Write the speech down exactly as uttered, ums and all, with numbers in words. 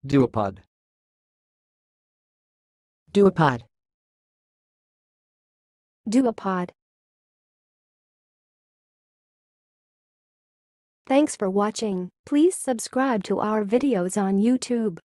Duopod. Duopod. Duopod. Thanks for watching. Please subscribe to our videos on YouTube.